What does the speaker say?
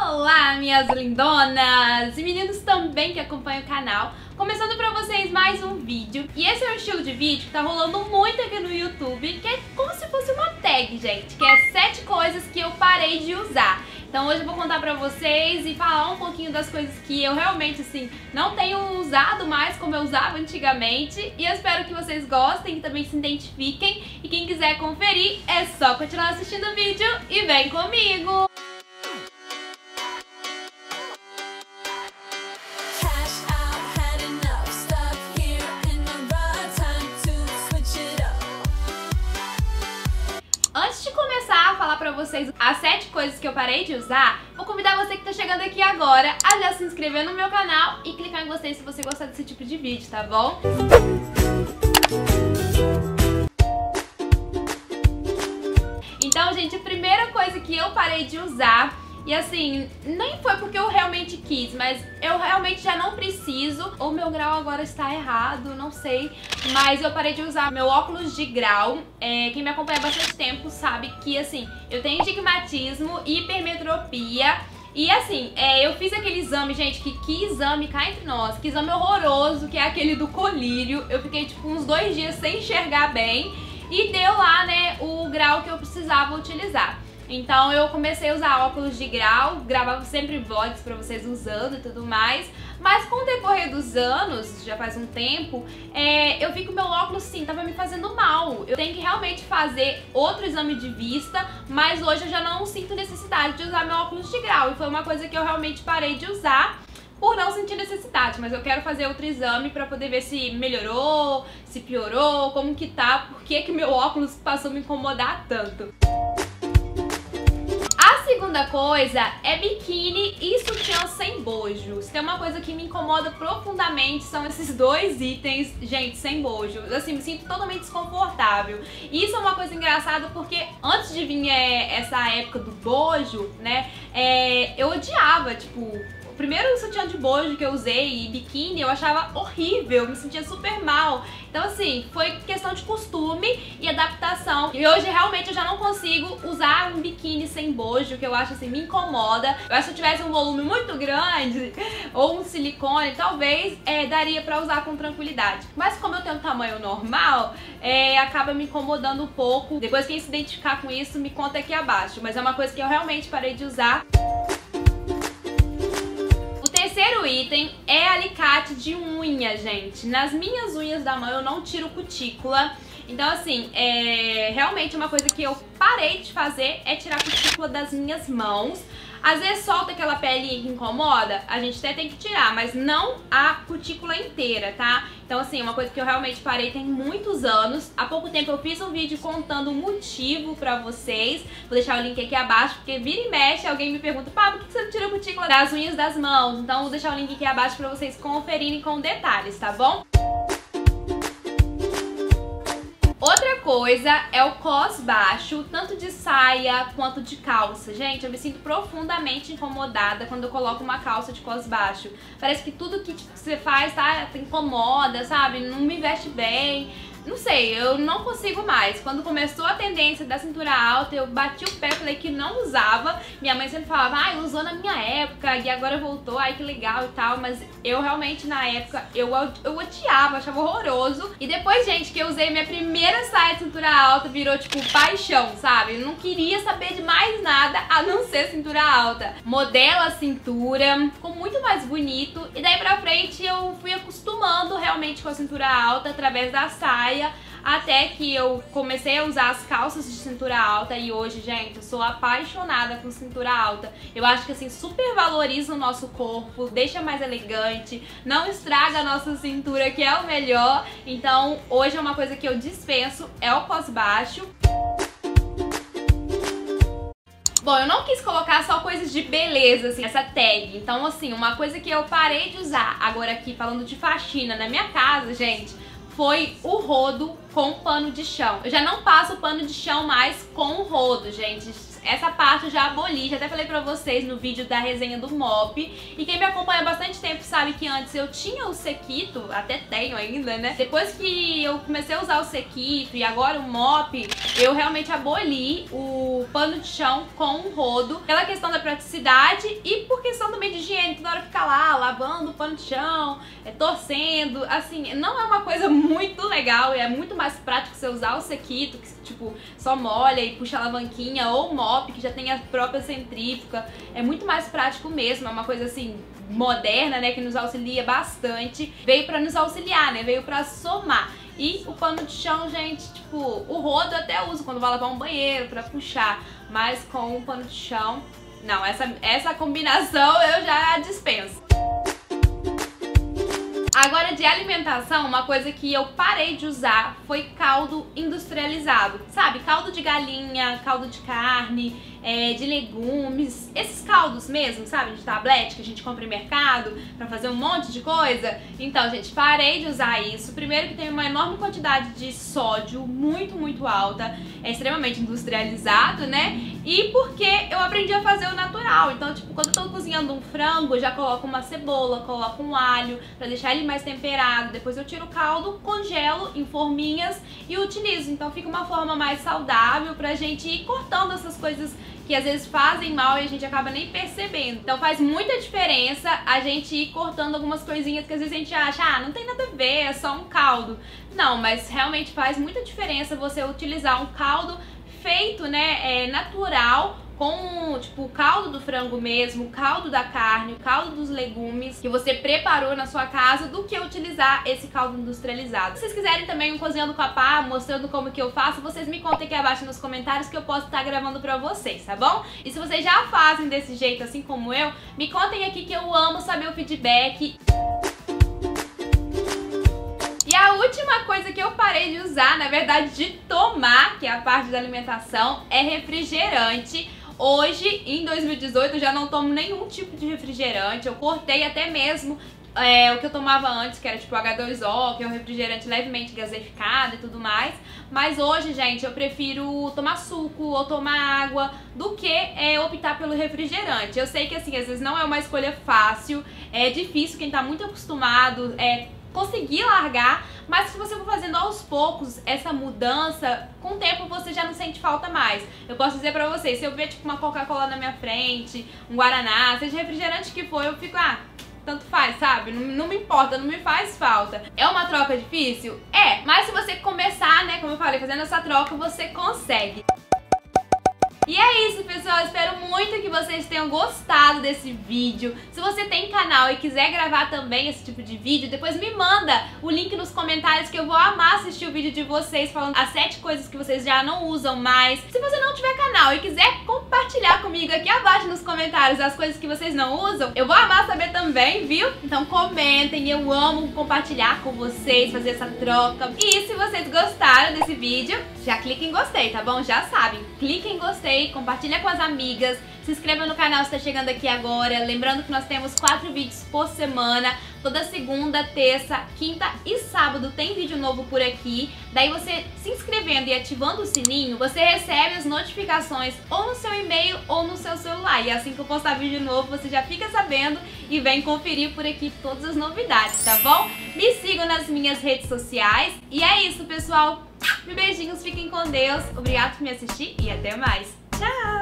Olá, minhas lindonas e meninos também que acompanham o canal. Começando pra vocês mais um vídeo. E esse é um estilo de vídeo que tá rolando muito aqui no YouTube, que é como se fosse uma tag, gente, que é 7 coisas que eu parei de usar. Então hoje eu vou contar pra vocês e falar um pouquinho das coisas que eu realmente, assim, não tenho usado mais como eu usava antigamente. E eu espero que vocês gostem e também se identifiquem. E quem quiser conferir, é só continuar assistindo o vídeo e vem comigo! Antes de começar a falar pra vocês as 7 coisas que eu parei de usar, vou convidar você que tá chegando aqui agora a já se inscrever no meu canal e clicar em gostei se você gostar desse tipo de vídeo, tá bom? Então, gente, a primeira coisa que eu parei de usar, e assim, nem foi porque eu realmente quis, mas eu realmente já não preciso, ou meu grau agora está errado, não sei, mas eu parei de usar meu óculos de grau. Quem me acompanha há bastante tempo sabe que, assim, eu tenho astigmatismo e hipermetropia. E assim, eu fiz aquele exame, gente, que exame, cá entre nós, que exame horroroso, que é aquele do colírio. Eu fiquei tipo uns 2 dias sem enxergar bem e deu lá, né, o grau que eu precisava utilizar. Então eu comecei a usar óculos de grau, gravava sempre vlogs pra vocês usando e tudo mais. Mas com o decorrer dos anos, já faz um tempo, eu vi que o meu óculos, sim, tava me fazendo mal. Eu tenho que realmente fazer outro exame de vista, mas hoje eu já não sinto necessidade de usar meu óculos de grau. E foi uma coisa que eu realmente parei de usar por não sentir necessidade, mas eu quero fazer outro exame pra poder ver se melhorou, se piorou, como que tá, por que meu óculos passou a me incomodar tanto. A segunda coisa é biquíni e sutiã sem bojo. Se tem uma coisa que me incomoda profundamente, são esses 2 itens, gente, sem bojo. Assim, me sinto totalmente desconfortável. E isso é uma coisa engraçada porque antes de vir essa época do bojo, né, eu odiava, tipo, o primeiro sutiã de bojo que eu usei e biquíni eu achava horrível, me sentia super mal. Então assim, foi questão de costume e adaptação. E hoje realmente eu já não consigo usar um biquíni sem bojo, que eu acho assim, me incomoda. Eu acho que se eu tivesse um volume muito grande ou um silicone, talvez daria pra usar com tranquilidade. Mas como eu tenho um tamanho normal, acaba me incomodando um pouco. Depois quem se identificar com isso, me conta aqui abaixo. Mas é uma coisa que eu realmente parei de usar. O terceiro item é alicate de unha, gente. Nas minhas unhas da mão eu não tiro cutícula. Então assim, realmente uma coisa que eu parei de fazer é tirar a cutícula das minhas mãos. Às vezes solta aquela pelinha que incomoda, a gente até tem que tirar, mas não a cutícula inteira, tá? Então assim, uma coisa que eu realmente parei tem muitos anos. Há pouco tempo eu fiz um vídeo contando o motivo pra vocês. Vou deixar o link aqui abaixo, porque vira e mexe alguém me pergunta: Pá, por que você não tira a cutícula das unhas das mãos? Então vou deixar o link aqui abaixo pra vocês conferirem com detalhes, tá bom? Outra coisa é o cos baixo, tanto de saia quanto de calça. Gente, eu me sinto profundamente incomodada quando eu coloco uma calça de cos baixo. Parece que tudo que você faz, tá, incomoda, sabe? Não me veste bem. Não sei, eu não consigo mais. Quando começou a tendência da cintura alta, eu bati o pé, falei que não usava. Minha mãe sempre falava: ai, usou na minha época e agora voltou, ai que legal e tal. Mas eu realmente na época, eu odiava, achava horroroso. E depois, gente, que eu usei minha primeira saia de cintura alta, virou tipo paixão, sabe? Eu não queria saber de mais nada a não ser cintura alta. Modela a cintura, ficou muito mais bonito. E daí pra frente eu fui acostumando realmente com a cintura alta através da saia, até que eu comecei a usar as calças de cintura alta. E hoje, gente, eu sou apaixonada com cintura alta. Eu acho que assim, super valoriza o nosso corpo, deixa mais elegante, não estraga a nossa cintura, que é o melhor. Então hoje é uma coisa que eu dispenso, é o cos baixo. Bom, eu não quis colocar só coisas de beleza, assim, essa tag. Então, assim, uma coisa que eu parei de usar agora aqui, falando de faxina na minha casa, gente, foi o rodo com pano de chão. Eu já não passo pano de chão mais com o rodo, gente. Essa parte eu já aboli, já até falei pra vocês no vídeo da resenha do mop. E quem me acompanha há bastante tempo sabe que antes eu tinha o sequito, até tenho ainda, né? Depois que eu comecei a usar o sequito e agora o mop, eu realmente aboli o pano de chão com o rodo, pela questão da praticidade e por questão também de higiene, toda hora ficar lá lavando o pano de chão, torcendo, assim, não é uma coisa muito legal, é muito mais prático você usar o sequito, que tipo, só molha e puxa a alavanquinha, ou o mop, que já tem a própria centrífuga, é muito mais prático mesmo, é uma coisa assim, moderna, né, que nos auxilia bastante, veio pra nos auxiliar, né, veio pra somar. E o pano de chão, gente, tipo, o rodo eu até uso quando vou lavar um banheiro pra puxar, mas com o pano de chão, não, essa combinação eu já dispenso. Agora, de alimentação, uma coisa que eu parei de usar foi caldo industrializado, sabe? Caldo de galinha, caldo de carne, de legumes, esses caldos mesmo, sabe? De tablete que a gente compra em mercado pra fazer um monte de coisa. Então, gente, parei de usar isso. Primeiro que tem uma enorme quantidade de sódio, muito alta, é extremamente industrializado, né? E porque eu aprendi a fazer o natural. Então, tipo, quando eu tô cozinhando um frango, eu já coloco uma cebola, coloco um alho pra deixar ele mais temperado. Depois eu tiro o caldo, congelo em forminhas e utilizo. Então fica uma forma mais saudável pra gente ir cortando essas coisas que às vezes fazem mal e a gente acaba nem percebendo. Então faz muita diferença a gente ir cortando algumas coisinhas que às vezes a gente acha, ah, não tem nada a ver, é só um caldo. Não, mas realmente faz muita diferença você utilizar um caldo feito, né, natural, com, tipo, o caldo do frango mesmo, o caldo da carne, o caldo dos legumes que você preparou na sua casa, do que utilizar esse caldo industrializado. Se vocês quiserem também um Cozinhando com a Pá, mostrando como que eu faço, vocês me contem aqui abaixo nos comentários que eu posso estar gravando pra vocês, tá bom? E se vocês já fazem desse jeito, assim como eu, me contem aqui que eu amo saber o feedback. E a última coisa que eu parei de usar, na verdade de tomar, que é a parte da alimentação, é refrigerante. Hoje, em 2018, eu já não tomo nenhum tipo de refrigerante. Eu cortei até mesmo o que eu tomava antes, que era tipo H2O, que é um refrigerante levemente gaseificado e tudo mais. Mas hoje, gente, eu prefiro tomar suco ou tomar água do que optar pelo refrigerante. Eu sei que, assim, às vezes não é uma escolha fácil, é difícil quem tá muito acostumado conseguir largar, mas se você for fazendo aos poucos essa mudança, com o tempo você já não sente falta mais. Eu posso dizer pra vocês, se eu ver tipo uma Coca-Cola na minha frente, um Guaraná, seja refrigerante que for, eu fico, tanto faz, sabe? Não me importa, não me faz falta. É uma troca difícil? É, mas se você começar, né, como eu falei, fazendo essa troca, você consegue. E é isso, pessoal, espero muito que vocês tenham gostado desse vídeo. Se você tem canal e quiser gravar também esse tipo de vídeo, depois me manda o link nos comentários que eu vou amar assistir o vídeo de vocês falando as 7 coisas que vocês já não usam mais. Se você não tiver canal e quiser compartilhar comigo aqui abaixo nos comentários as coisas que vocês não usam, eu vou amar saber também, viu? Então comentem, eu amo compartilhar com vocês, fazer essa troca. E se vocês gostaram desse vídeo, já clica em gostei, tá bom? Já sabem, clica em gostei, compartilha com as amigas, se inscreva no canal se tá chegando aqui agora. Lembrando que nós temos 4 vídeos por semana, toda segunda, terça, quinta e sábado tem vídeo novo por aqui. Daí você se inscrevendo e ativando o sininho, você recebe as notificações ou no seu e-mail ou no seu celular. E assim que eu postar vídeo novo, você já fica sabendo e vem conferir por aqui todas as novidades, tá bom? Me sigam nas minhas redes sociais. E é isso, pessoal. Beijinhos, fiquem com Deus. Obrigado por me assistir e até mais. Tchau!